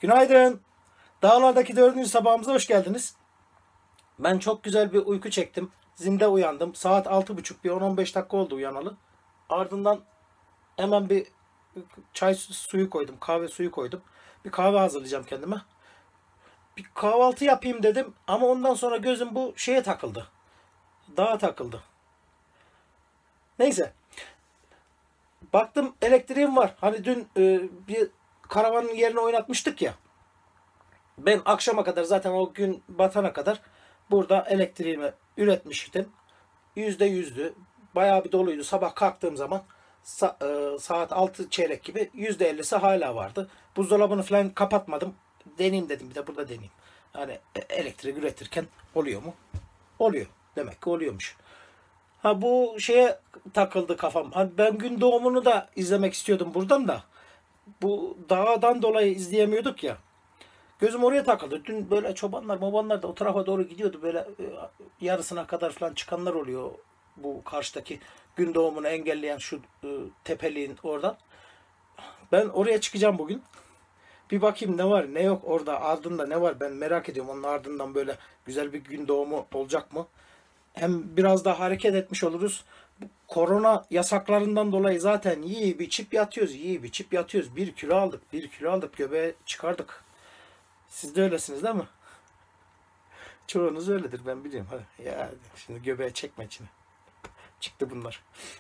Günaydın. Dağlardaki 4. sabahımıza hoş geldiniz. Ben çok güzel bir uyku çektim. Zinde uyandım. Saat 6:30, bir 10-15 dakika oldu uyanalı. Ardından hemen bir çay suyu koydum. Kahve suyu koydum. Bir kahve hazırlayacağım kendime. Bir kahvaltı yapayım dedim. Ama ondan sonra gözüm bu şeye takıldı. Dağa takıldı. Neyse. Baktım elektriğim var. Hani dün bir karavanın yerine oynatmıştık ya. Ben akşama kadar, zaten o gün batana kadar burada elektriğimi üretmiştim. %100'dü. Bayağı bir doluydu. Sabah kalktığım zaman saat 6 çeyrek gibi %50'si hala vardı. Buzdolabını falan kapatmadım. Deneyeyim dedim, bir de burada deneyeyim. Yani elektrik üretirken oluyor mu? Oluyor. Demek ki oluyormuş. Ha, bu şeye takıldı kafam. Hani ben gün doğumunu da izlemek istiyordum buradan da. Bu dağdan dolayı izleyemiyorduk ya. Gözüm oraya takıldı. Dün böyle çobanlar da o tarafa doğru gidiyordu. Böyle yarısına kadar falan çıkanlar oluyor. Bu karşıdaki gün doğumunu engelleyen şu tepeliğin oradan. Ben oraya çıkacağım bugün. Bir bakayım ne var ne yok orada, ardında ne var, ben merak ediyorum. Onun ardından böyle güzel bir gün doğumu olacak mı? Hem biraz daha hareket etmiş oluruz. Bu korona yasaklarından dolayı zaten yiyip içip yatıyoruz. Yiyip içip yatıyoruz. 1 kilo aldık. 1 kilo aldık. Göbeğe çıkardık. Siz de öylesiniz değil mi? Çoğunuz öyledir, ben biliyorum. Hadi ya, şimdi göbeğe çekme içine. Çıktı bunlar.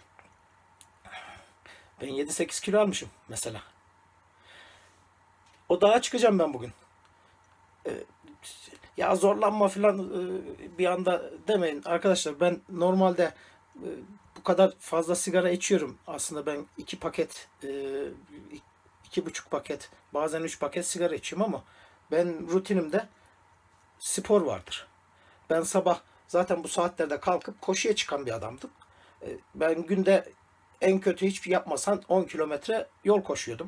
Ben 7-8 kilo almışım mesela. O dağa çıkacağım ben bugün. Ya zorlanma falan bir anda demeyin. Arkadaşlar, ben normalde bu kadar fazla sigara içiyorum. Aslında ben 2 paket, 2,5 paket, bazen 3 paket sigara içiyorum ama ben rutinimde spor vardır. Ben sabah zaten bu saatlerde kalkıp koşuya çıkan bir adamdım. Ben günde en kötü hiçbir yapmasan 10 kilometre yol koşuyordum.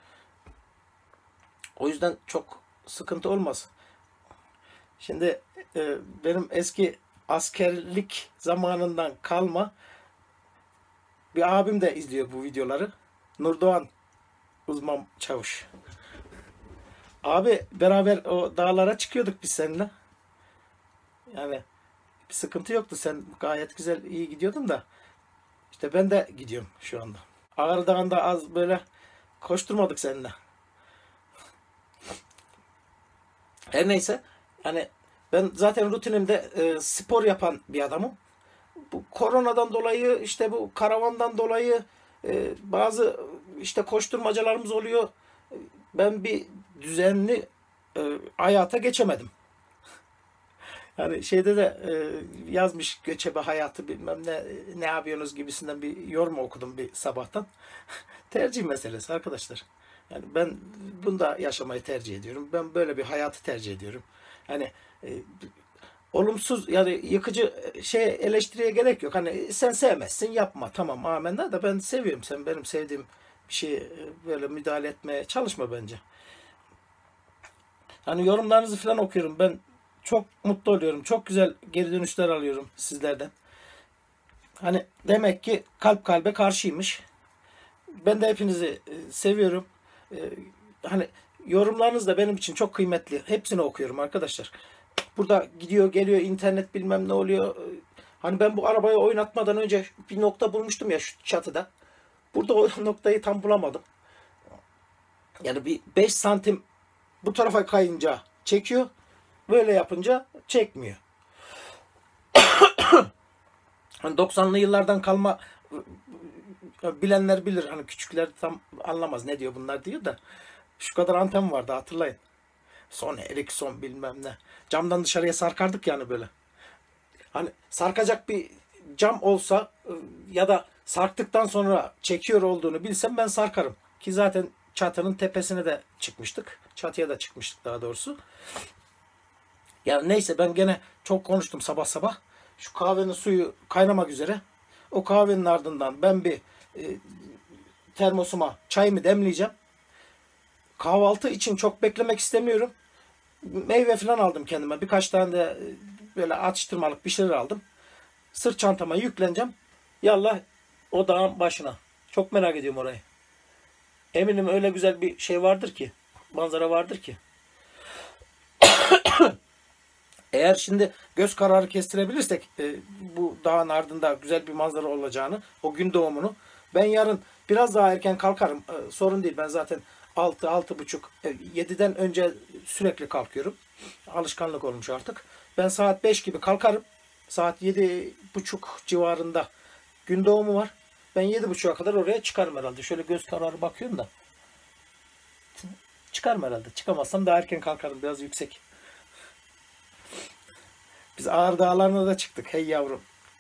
O yüzden çok sıkıntı olmaz. Şimdi benim eski askerlik zamanından kalma bir abim de izliyor bu videoları. Nurdoğan uzman çavuş. Abi, beraber o dağlara çıkıyorduk biz seninle. Yani bir sıkıntı yoktu. Sen gayet güzel, iyi gidiyordun da. İşte ben de gidiyorum şu anda. Ağrı Dağı'nda az böyle koşturmadık seninle. Her neyse. Yani ben zaten rutinimde spor yapan bir adamım. Bu koronadan dolayı, işte bu karavandan dolayı bazı işte koşturmacalarımız oluyor. Ben bir düzenli hayata geçemedim. Yani şeyde de yazmış, göçebe hayatı bilmem ne yapıyorsunuz gibisinden bir yorum okudum bir sabahtan. Tercih meselesi arkadaşlar. Yani ben bunda yaşamayı tercih ediyorum. Ben böyle bir hayatı tercih ediyorum. Yani e, olumsuz, yani yıkıcı şey eleştiriye gerek yok. Hani sen sevmezsin, yapma, tamam, amenna, da ben seviyorum. Sen benim sevdiğim bir şeye böyle müdahale etmeye çalışma bence. Hani yorumlarınızı falan okuyorum. Ben çok mutlu oluyorum. Çok güzel geri dönüşler alıyorum sizlerden. Hani demek ki kalp kalbe karşıymış. Ben de hepinizi seviyorum. E, Hani yorumlarınız da benim için çok kıymetli. Hepsini okuyorum arkadaşlar. Burada gidiyor geliyor internet, bilmem ne oluyor. Hani ben bu arabayı oynatmadan önce bir nokta bulmuştum ya şu çatıda. Burada o noktayı tam bulamadım. Yani bir 5 santim bu tarafa kayınca çekiyor. Böyle yapınca çekmiyor. Hani 90'lı yıllardan kalma, bilenler bilir. Hani küçükler tam anlamaz ne diyor bunlar diyor da. Şu kadar anten vardı, hatırlayın. Son Ericsson bilmem ne. Camdan dışarıya sarkardık yani böyle. Hani sarkacak bir cam olsa ya da sarktıktan sonra çekiyor olduğunu bilsem ben sarkarım. Ki zaten çatının tepesine de çıkmıştık. Çatıya da çıkmıştık daha doğrusu. Yani neyse, ben gene çok konuştum sabah sabah. Şu kahvenin suyu kaynamak üzere. O kahvenin ardından ben bir e, termosuma çayımı demleyeceğim. Kahvaltı için çok beklemek istemiyorum. Meyve falan aldım kendime. Birkaç tane de böyle atıştırmalık bir şeyler aldım. Sırt çantama yükleneceğim. Yallah o dağın başına. Çok merak ediyorum orayı. Eminim öyle güzel bir şey vardır ki. manzara vardır ki. Eğer şimdi göz kararı kestirebilirsek bu dağın ardında güzel bir manzara olacağını, o gün doğumunu, ben yarın biraz daha erken kalkarım. Sorun değil. Ben zaten 6-6.30, 7'den önce sürekli kalkıyorum. Alışkanlık olmuş artık. Ben saat 5 gibi kalkarım. Saat 7.30 civarında gün doğumu var. Ben 7.30'a kadar oraya çıkarım herhalde. Şöyle göz kararı bakıyorum da. Çıkarım herhalde. Çıkamazsam daha erken kalkarım. Biraz yüksek. Biz Ağrı Dağları'na da çıktık. Hey yavrum.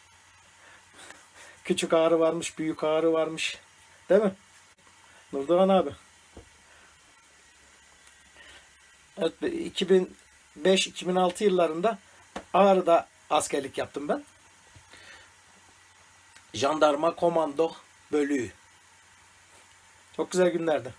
Küçük Ağrı varmış, büyük Ağrı varmış. Değil mi? Nurdoğan abi. Evet, 2005-2006 yıllarında Ağrı'da askerlik yaptım ben. Jandarma Komando Bölüğü. Çok güzel günlerdi.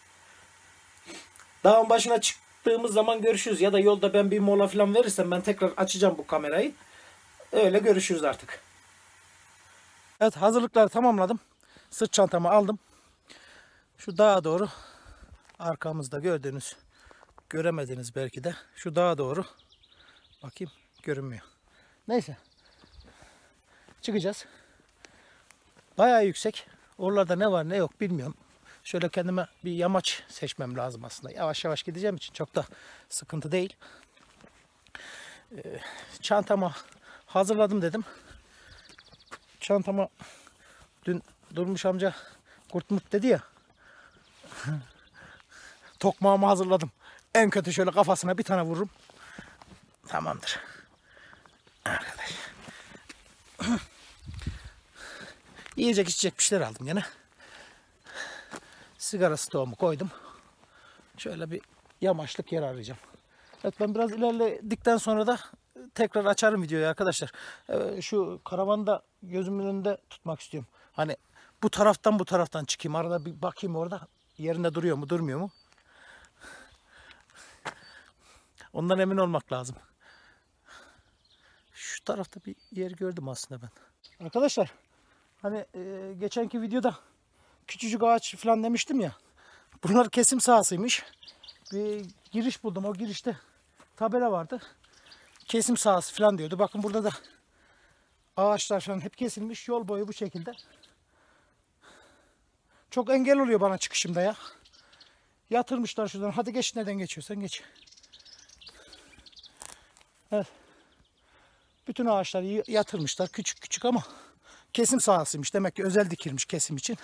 Dağın başına çıktığımız zaman görüşürüz. Ya da yolda ben bir mola falan verirsem ben tekrar açacağım bu kamerayı. Öyle görüşürüz artık. Evet, hazırlıkları tamamladım. Sırt çantamı aldım. Şu dağa doğru, arkamızda gördüğünüz, göremediniz belki de, şu dağa doğru, bakayım, görünmüyor. Neyse, çıkacağız. Bayağı yüksek. Oralarda ne var ne yok bilmiyorum. Şöyle kendime bir yamaç seçmem lazım aslında. Yavaş yavaş gideceğim için çok da sıkıntı değil. Çantamı hazırladım dedim. Çantama dün Durmuş amca kurtmurt dedi ya. Tokmağımı hazırladım. En kötü şöyle kafasına bir tane vururum. Tamamdır. Arkadaş. Yiyecek içecek bir şeyler aldım yine. Sigara stoğumu koydum. Şöyle bir yamaçlık yer arayacağım. Evet, ben biraz ilerledikten sonra da tekrar açarım videoyu arkadaşlar. Şu karavanı da gözümün önünde tutmak istiyorum. Hani bu taraftan çıkayım. Arada bir bakayım orada yerinde duruyor mu durmuyor mu. Ondan emin olmak lazım. Şu tarafta bir yer gördüm aslında ben. Arkadaşlar hani geçenki videoda küçücük ağaç falan demiştim ya. Bunlar kesim sahasıymış. Bir giriş buldum. O girişte tabela vardı. Kesim sahası falan diyordu. Bakın burada da ağaçlar falan hep kesilmiş. Yol boyu bu şekilde. Çok engel oluyor bana çıkışımda ya. Yatırmışlar şuradan. Hadi geç, neden geçiyorsan geç. Evet. Bütün ağaçları yatırmışlar. Küçük küçük ama kesim sahasıymış. Demek ki özel dikilmiş kesim için.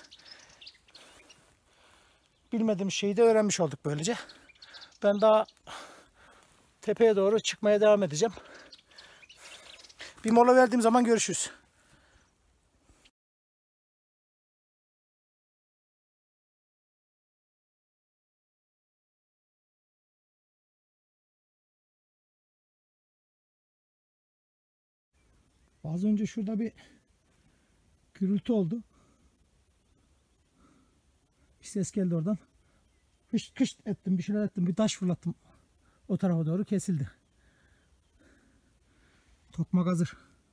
Bilmediğimiz şeyi de öğrenmiş olduk böylece. Ben daha tepeye doğru çıkmaya devam edeceğim. Bir mola verdiğim zaman görüşürüz. Az önce şurada bir gürültü oldu. Bir ses geldi oradan. Kış kış ettim, bir şeyler ettim, bir taş fırlattım. O tarafa doğru kesildi. Tokmak hazır.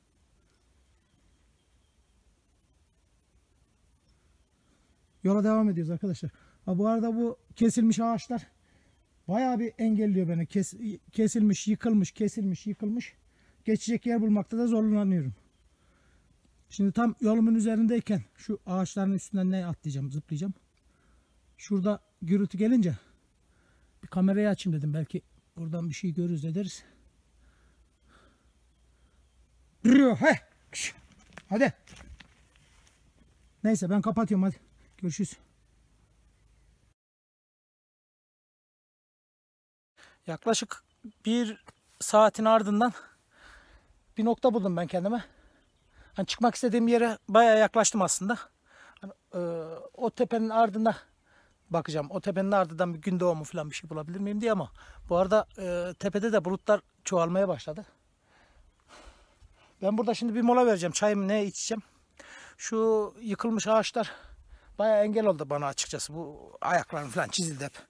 Yola devam ediyoruz arkadaşlar. Ha, bu arada bu kesilmiş ağaçlar bayağı bir engelliyor beni. Kesilmiş, yıkılmış, kesilmiş, yıkılmış. Geçecek yer bulmakta da zorlanıyorum. Şimdi tam yolumun üzerindeyken şu ağaçların üstünden ne atlayacağım, zıplayacağım. Şurada gürültü gelince bir kamerayı açayım dedim. Belki buradan bir şey görürüz ederiz. Hadi. Neyse ben kapatıyorum hadi. Görüşürüz. Yaklaşık bir saatin ardından bir nokta buldum ben kendime. Hani çıkmak istediğim yere bayağı yaklaştım aslında. Hani, o tepenin ardında bakacağım. O tepenin ardından bir gün doğumu falan bir şey bulabilir miyim diye, ama bu arada tepede de bulutlar çoğalmaya başladı. Ben burada şimdi bir mola vereceğim. Çayımı ne içeceğim. Şu yıkılmış ağaçlar bayağı engel oldu bana açıkçası. Bu ayaklarım falan çizildi hep.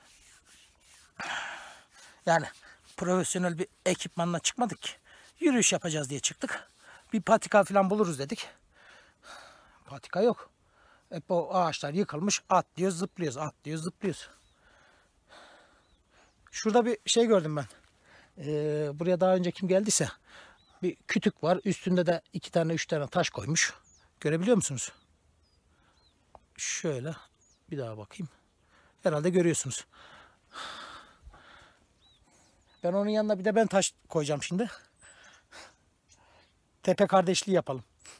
Yani profesyonel bir ekipmanla çıkmadık ki. Yürüyüş yapacağız diye çıktık. Bir patika falan buluruz dedik. Patika yok. Hep o ağaçlar yıkılmış. Atlıyoruz, zıplıyoruz. Atlıyoruz, zıplıyoruz. Şurada bir şey gördüm ben. Buraya daha önce kim geldiyse bir kütük var. Üstünde de 2 tane 3 tane taş koymuş. Görebiliyor musunuz? Şöyle bir daha bakayım. Herhalde görüyorsunuz. Ben onun yanına bir de ben taş koyacağım şimdi. Tepe kardeşliği yapalım.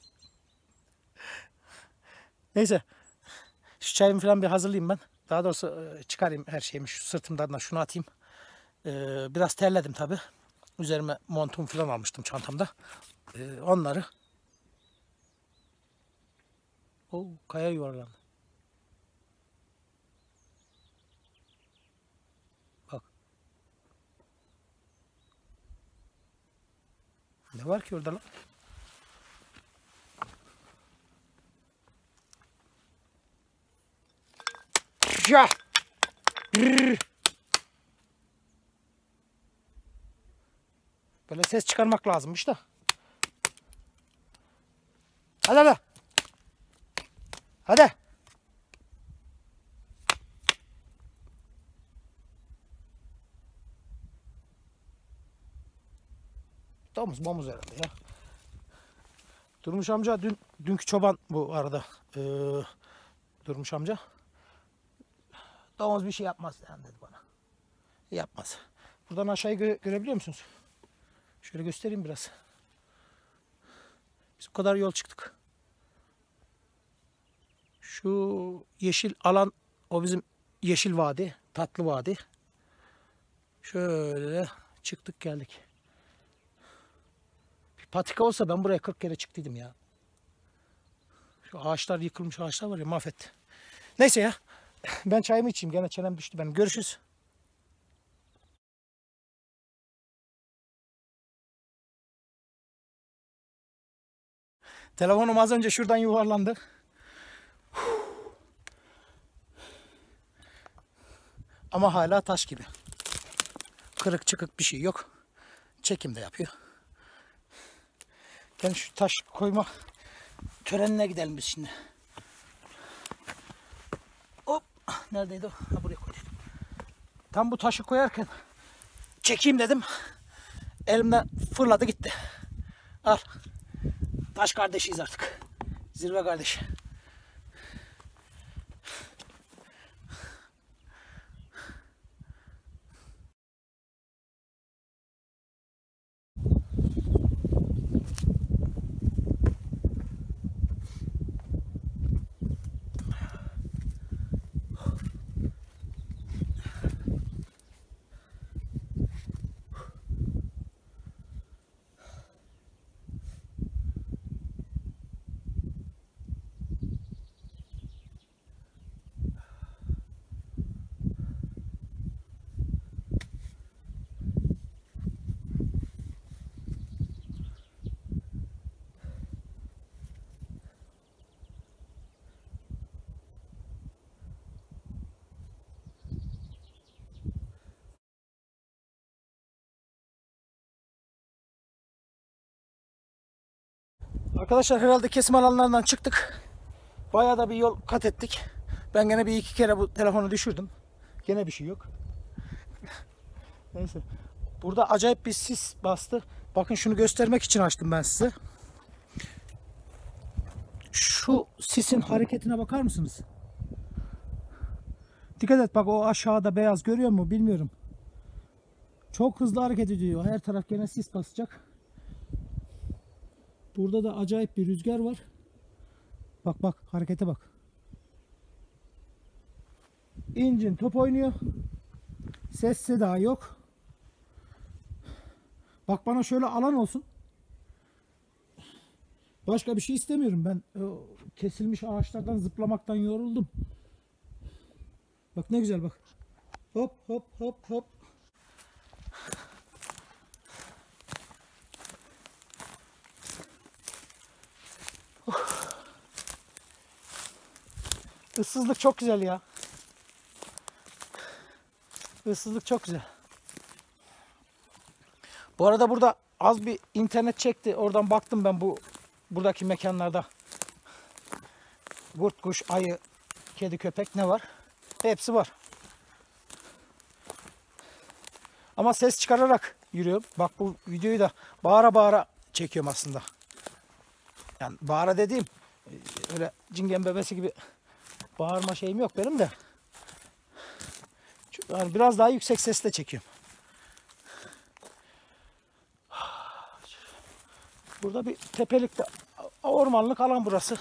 Neyse. Şu çayımı falan bir hazırlayayım ben. Daha doğrusu çıkarayım her şeyimi. Şu sırtımdan da şunu atayım. Biraz terledim tabi. Üzerime montum falan almıştım çantamda. Onları. O kaya yuvarlandı. Bak. Ne var ki orada lan? Ya! Böyle ses çıkarmak lazımmış da. Hadi hadi. Hadi. Domuz herhalde ya. Durmuş amca dünkü çoban bu arada. Durmuş amca. Domuz bir şey yapmaz yani dedi bana. Yapmaz. Buradan aşağıyı görebiliyor musunuz? Şöyle göstereyim biraz. Biz bu kadar yol çıktık. Şu yeşil alan o bizim yeşil vadi, tatlı vadi. Şöyle çıktık geldik. Bir patika olsa ben buraya 40 kere çıktıydım ya. Şu ağaçlar yıkılmış ağaçlar var ya mahvetti. Neyse ya. Ben çayımı içeyim. Gene çenem düştü benim. Görüşürüz. Telefonum az önce şuradan yuvarlandı. Ama hala taş gibi. Kırık çıkık bir şey yok. Çekim de yapıyor. Ben şu taş koyma törenine gidelim biz şimdi. Hop. Neredeydi o? Ha, buraya koydum. Tam bu taşı koyarken çekeyim dedim. Elimden fırladı gitti. Al. Taş kardeşiyiz artık. Zirve kardeşi. Arkadaşlar herhalde kesim alanlarından çıktık. Bayağı da bir yol kat ettik. Ben gene bir iki kere bu telefonu düşürdüm. Gene bir şey yok. Neyse. Burada acayip bir sis bastı. Bakın şunu göstermek için açtım ben size. Şu sisin hareketine bakar mısınız? Dikkat et bak o aşağıda beyaz görüyor mu bilmiyorum. Çok hızlı hareket ediyor. Her taraf gene sis basacak. Burada da acayip bir rüzgar var. Bak bak harekete bak. İncin top oynuyor. Ses seda yok. Bak bana şöyle alan olsun. Başka bir şey istemiyorum ben. Kesilmiş ağaçlardan zıplamaktan yoruldum. Bak ne güzel bak. Hop hop hop hop. Issızlık çok güzel ya. Issızlık çok güzel. Bu arada burada az bir internet çekti. Oradan baktım ben buradaki mekanlarda. Kurt, kuş, ayı, kedi, köpek ne var? Hepsi var. Ama ses çıkararak yürüyorum. Bak bu videoyu da bağıra bağıra çekiyorum aslında. Yani bağıra dediğim öyle cingen bebesi gibi bağırma şeyim yok benim de. Yani biraz daha yüksek sesle çekiyorum. Burada bir tepelikte ormanlık alan burası.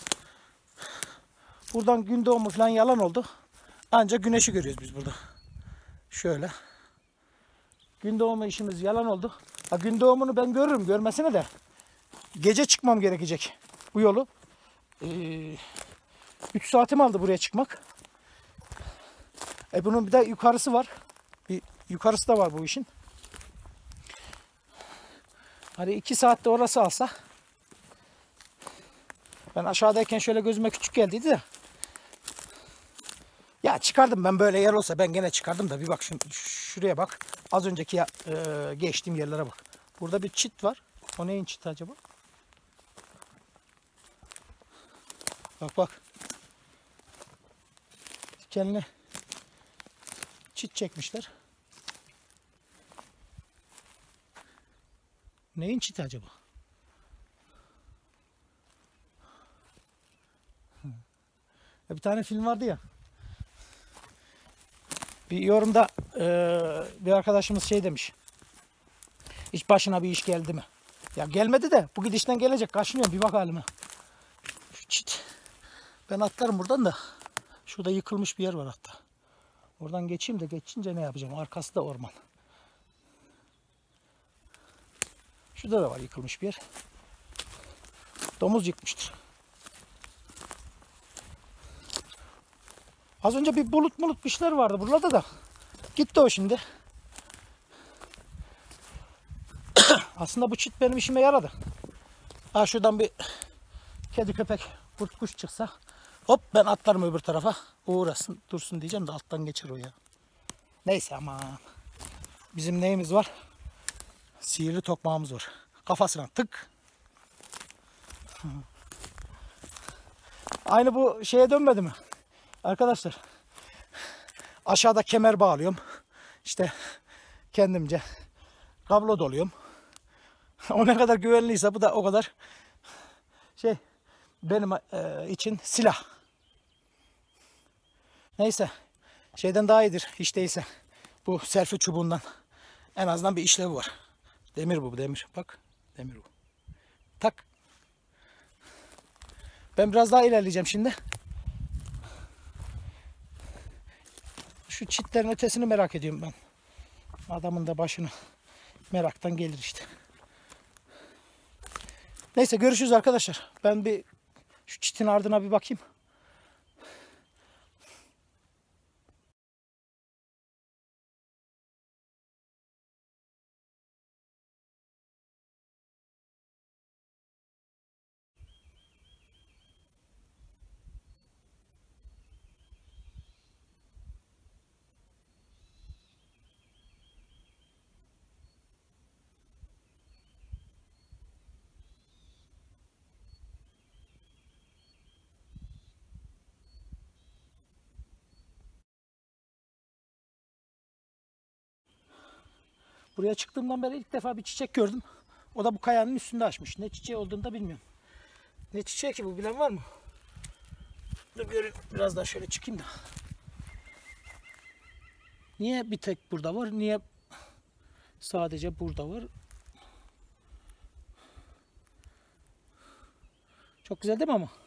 Buradan gün doğumu falan yalan oldu. Ancak güneşi görüyoruz biz burada. Şöyle. Gün doğumu işimiz yalan oldu. Ha, gün doğumunu ben görürüm, görmesine de. Gece çıkmam gerekecek bu yolu. 3 saatim aldı buraya çıkmak. Bunun bir de yukarısı var. Bir yukarısı da var bu işin. Hani 2 saatte orası alsa. Ben aşağıdayken şöyle gözüme küçük geldiydi de. Ya çıkardım ben, böyle yer olsa ben gene çıkardım da bir bak şuraya bak. Az önceki geçtiğim yerlere bak. Burada bir çit var. O neyin çiti acaba? Bak bak. Dikenli çit çekmişler. Neyin çiti acaba? Bir tane film vardı ya. Bir yorumda bir arkadaşımız şey demiş. Hiç başına bir iş geldi mi? Ya gelmedi de bu gidişten gelecek. Kaşınıyorum, bir bak halime. Şu çit. Ben atlarım buradan da. Şurada yıkılmış bir yer var hatta. Oradan geçeyim de geçince ne yapacağım? Arkası da orman. Şurada da var yıkılmış bir yer. Domuz yıkmıştır. Az önce bir bulut bir şeyler vardı buralarda da. Gitti o şimdi. Aslında bu çit benim işime yaradı. Ha, şuradan bir kedi köpek kurt kuş çıksa hop ben atlarım öbür tarafa. Uğrasın dursun diyeceğim de alttan geçer o ya. Neyse aman. Bizim neyimiz var? Sihirli tokmağımız var. Kafasına tık. Aynı bu şeye dönmedi mi? Arkadaşlar. Aşağıda kemer bağlıyorum. İşte kendimce kablo doluyorum. O ne kadar güvenliyse bu da o kadar şey benim için silah. Neyse. Şeyden daha iyidir hiç değilse. Bu selfie çubuğundan. En azından bir işlevi var. Demir bu demir. Bak demir bu. Tak. Ben biraz daha ilerleyeceğim şimdi. Şu çitlerin ötesini merak ediyorum ben. Adamın da başını meraktan gelir işte. Neyse görüşürüz arkadaşlar. Ben bir şu çitin ardına bir bakayım. Buraya çıktığımdan beri ilk defa bir çiçek gördüm. O da bu kayanın üstünde açmış. Ne çiçeği olduğunu da bilmiyorum. Ne çiçeği ki bu, bilen var mı? Dur görün, biraz daha şöyle çıkayım da. Niye bir tek burada var? Niye sadece burada var? Çok güzel değil mi ama?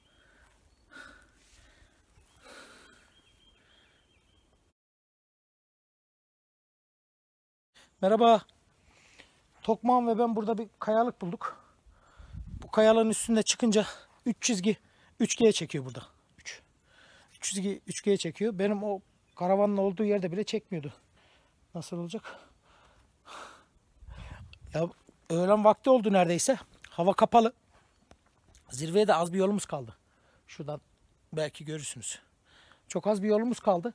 Merhaba. Tokmağım ve ben burada bir kayalık bulduk. Bu kayalığın üstünde çıkınca 3 çizgi 3G'ye çekiyor burada. 3 çizgi 3G'ye çekiyor. Benim o karavanın olduğu yerde bile çekmiyordu. Nasıl olacak? Ya öğlen vakti oldu neredeyse. Hava kapalı. Zirveye de az bir yolumuz kaldı. Şuradan belki görürsünüz. Çok az bir yolumuz kaldı.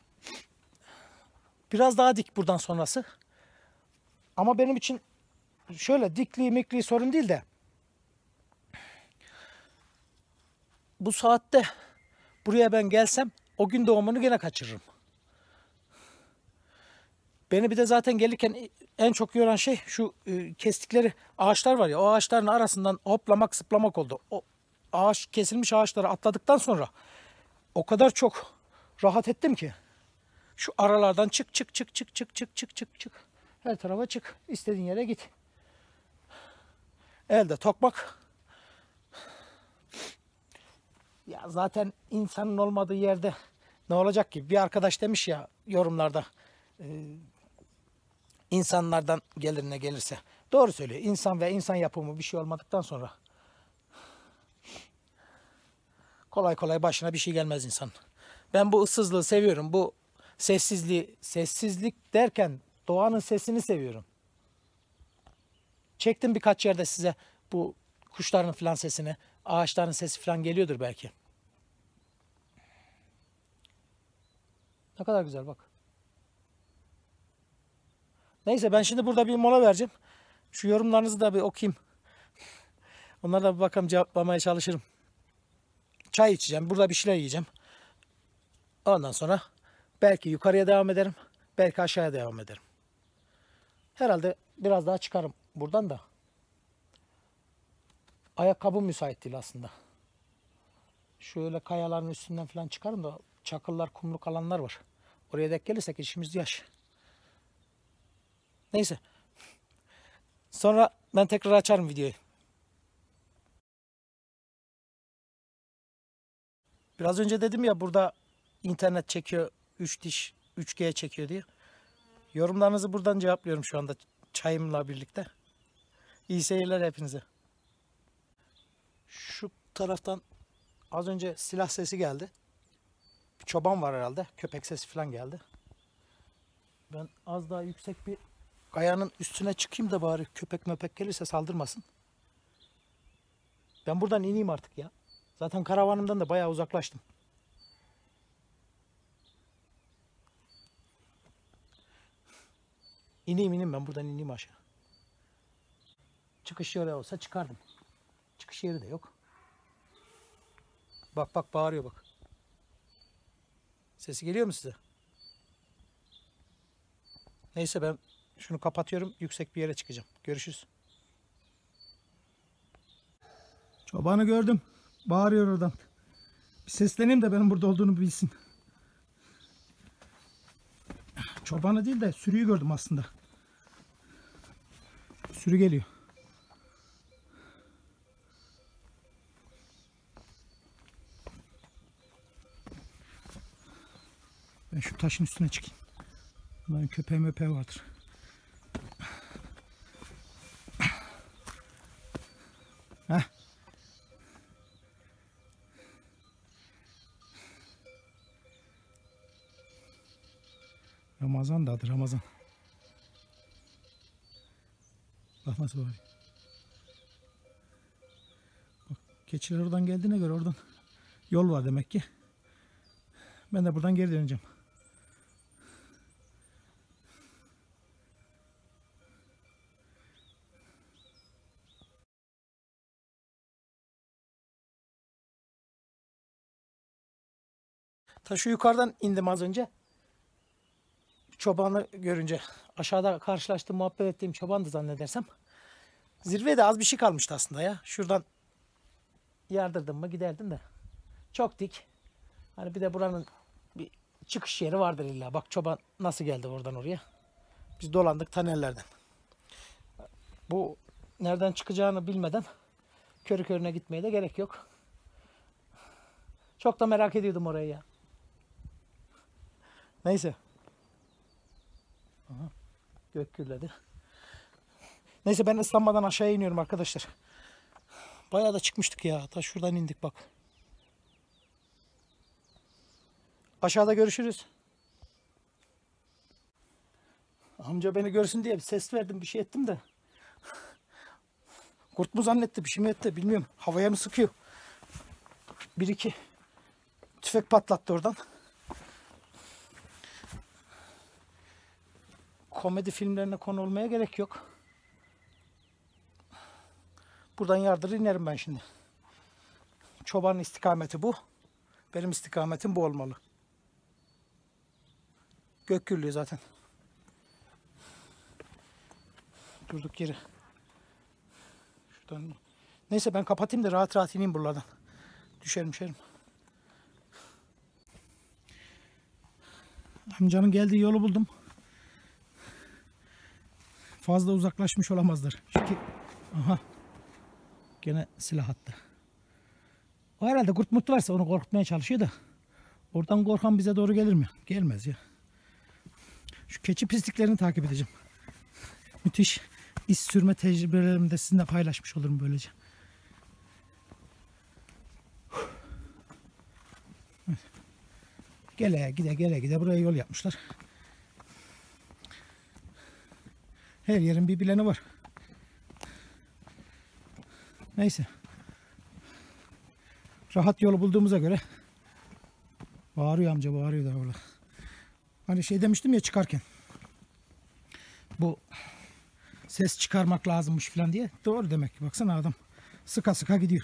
Biraz daha dik buradan sonrası. Ama benim için şöyle dikliği mikliği sorun değil de bu saatte buraya ben gelsem o gün doğumunu gene kaçırırım. Beni bir de zaten gelirken en çok yoran şey şu kestikleri ağaçlar var ya, o ağaçların arasından hoplamak zıplamak oldu. O ağaç, kesilmiş ağaçları atladıktan sonra o kadar çok rahat ettim ki. Şu aralardan çık çık çık çık çık çık çık çık çık. Her tarafa çık. İstediğin yere git. Elde tokmak. Ya zaten insanın olmadığı yerde ne olacak ki? Bir arkadaş demiş ya yorumlarda, insanlardan gelir ne gelirse. Doğru söylüyor. İnsan ve insan yapımı bir şey olmadıktan sonra kolay kolay başına bir şey gelmez insan. Ben bu ıssızlığı seviyorum. Bu sessizliği, sessizlik derken doğanın sesini seviyorum. Çektim birkaç yerde size bu kuşların falan sesini, ağaçların sesi falan geliyordur belki. Ne kadar güzel bak. Neyse ben şimdi burada bir mola vereceğim. Şu yorumlarınızı da bir okuyayım. Onlara da bir bakalım, cevaplamaya çalışırım. Çay içeceğim. Burada bir şeyler yiyeceğim. Ondan sonra belki yukarıya devam ederim. Belki aşağıya devam ederim. Herhalde biraz daha çıkarım buradan da. Ayakkabım müsait değil aslında. Şöyle kayaların üstünden falan çıkarım da çakıllar, kumluk alanlar var. Oraya denk gelirsek işimiz yaş. Neyse. Sonra ben tekrar açarım videoyu. Biraz önce dedim ya burada internet çekiyor, 3 diş 3G çekiyor diye. Yorumlarınızı buradan cevaplıyorum şu anda çayımla birlikte. İyi seyirler hepinize. Şu taraftan az önce silah sesi geldi. Bir çoban var herhalde. Köpek sesi falan geldi. Ben az daha yüksek bir kayanın üstüne çıkayım da bari köpek möpek gelirse saldırmasın. Ben buradan ineyim artık ya. Zaten karavanımdan da bayağı uzaklaştım. İneyim ben buradan ineyim aşağı. Çıkış yeri olsa çıkardım. Çıkış yeri de yok. Bak bak bağırıyor bak. Sesi geliyor mu size? Neyse ben şunu kapatıyorum. Yüksek bir yere çıkacağım. Görüşürüz. Çobanı gördüm. Bağırıyor oradan. Bir sesleneyim de benim burada olduğunu bilsin. Çobanı değil de sürüyü gördüm aslında. Sürü geliyor. Ben şu taşın üstüne çıkayım. Bunların köpeği möpeği vardır. Heh. Ramazan da adı Ramazan. Bak nasıl var. Bak, keçiler oradan geldiğine göre oradan yol var demek ki. Ben de buradan geri döneceğim. Ta şu yukarıdan indim az önce. Çobanı görünce aşağıda karşılaştığım, muhabbet ettiğim çobandı zannedersem. Zirvede az bir şey kalmıştı aslında ya. Şuradan yardırdım mı giderdim de. Çok dik. Hani bir de buranın bir çıkış yeri vardır illa. Bak çoban nasıl geldi oradan oraya. Biz dolandık tanerlerden. Bu nereden çıkacağını bilmeden körü körüne gitmeye de gerek yok. Çok da merak ediyordum orayı ya. Neyse. Aha, gök gürledi. Neyse ben ıslanmadan aşağıya iniyorum arkadaşlar. Bayağı da çıkmıştık ya. Ta şuradan indik bak. Aşağıda görüşürüz. Amca beni görsün diye bir ses verdim, bir şey ettim de. Kurt mu zannetti, bir şey mi etti bilmiyorum. Havaya mı sıkıyor? Bir iki tüfek patlattı oradan. Komedi filmlerine konu olmaya gerek yok. Buradan yardırır inerim ben şimdi. Çobanın istikameti bu. Benim istikametim bu olmalı. Gök gürlüyor zaten. Durduk yere. Şuradan. Neyse ben kapatayım da rahat rahat ineyim buralardan. Düşerim. Amcanın geldiği yolu buldum. Fazla uzaklaşmış olamazlar. Çünkü aha gene silah attı. O herhalde kurt mutlu varsa onu korkutmaya çalışıyor da oradan korkan bize doğru gelir mi? Gelmez ya. Şu keçi pisliklerini takip edeceğim. Müthiş iz sürme tecrübelerimi de sizinle paylaşmış olurum böylece. Gele gide buraya yol yapmışlar. Her yerin bir bileni var. Neyse. Rahat yolu bulduğumuza göre bağırıyor amca, bağırıyor da orada. Hani şey demiştim ya çıkarken. Bu ses çıkarmak lazımmış falan diye. Doğru demek ki. Baksana adam sıka sıka gidiyor.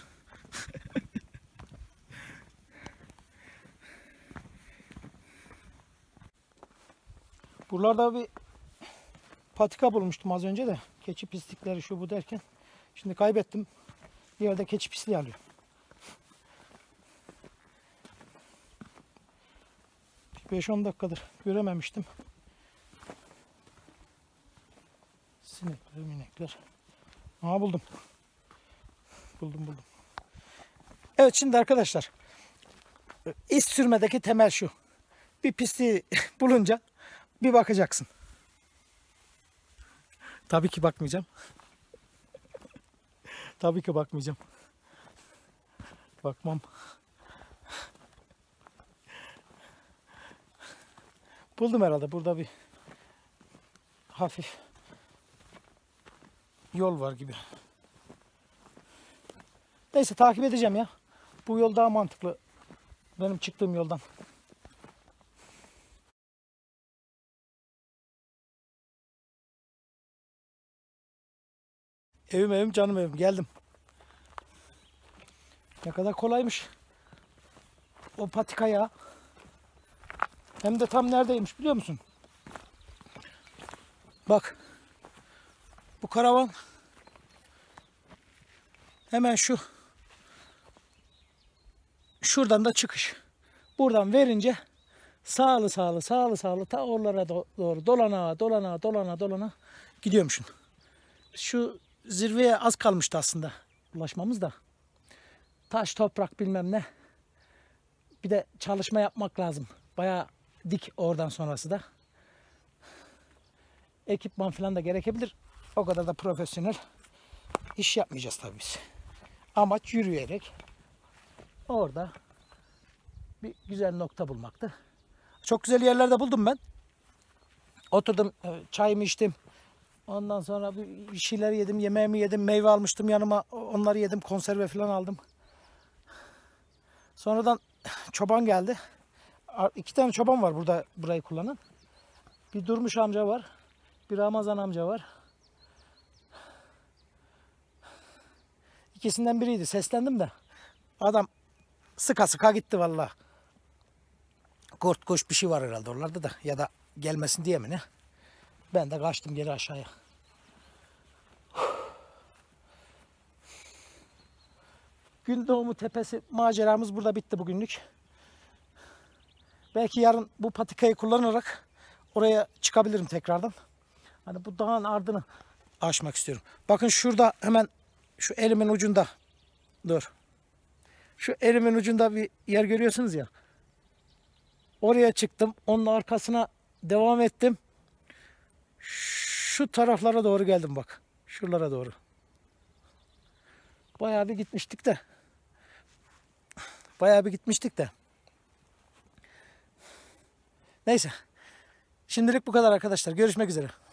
Buralarda bir patika bulmuştum az önce de. Keçi pislikleri şu bu derken. Şimdi kaybettim. Bir yerde keçi pisliği alıyor. Bir 5-10 dakikadır görememiştim. Sinekler, minekler. Aha buldum. Buldum. Evet şimdi arkadaşlar. İz sürmedeki temel şu. Bir pisliği bulunca bir bakacaksın. Tabii ki bakmayacağım. Tabii ki bakmayacağım. Bakmam. Buldum herhalde. Burada bir hafif yol var gibi. Neyse takip edeceğim ya. Bu yol daha mantıklı. Benim çıktığım yoldan. Evim canım evim. Geldim. Ne kadar kolaymış. O patika ya. Hem de tam neredeymiş biliyor musun? Bak. Bu karavan hemen şuradan da çıkış. Buradan verince sağlı ta oralara doğru dolana gidiyormuşsun. Şu zirveye az kalmıştı aslında ulaşmamız da. Taş, toprak bilmem ne. Bir de çalışma yapmak lazım. Bayağı dik oradan sonrası da. Ekipman falan da gerekebilir. O kadar da profesyonel iş yapmayacağız tabii biz. Amaç yürüyerek orada bir güzel nokta bulmaktı. Çok güzel yerlerde buldum ben. Oturdum, çayımı içtim. Ondan sonra bir şeyler yedim, yemeğimi yedim, meyve almıştım yanıma. Onları yedim, konserve falan aldım. Sonradan çoban geldi. 2 tane çoban var burada burayı kullanan. Bir Durmuş amca var. Bir Ramazan amca var. İkisinden biriydi. Seslendim de. Adam sıka gitti vallahi. Kurt kuş bir şey var herhalde oralarda da. Ya da gelmesin diye mi ne? Ben de kaçtım geri aşağıya. Gündoğumu Tepesi maceramız burada bitti bugünlük. Belki yarın bu patikayı kullanarak oraya çıkabilirim tekrardan. Hani bu dağın ardını aşmak istiyorum. Bakın şurada hemen şu elimin ucunda. Dur. Şu elimin ucunda bir yer görüyorsunuz ya. Oraya çıktım. Onun arkasına devam ettim. Şu taraflara doğru geldim bak. Şuralara doğru. Bayağı bir gitmiştik de. Neyse. Şimdilik bu kadar arkadaşlar. Görüşmek üzere.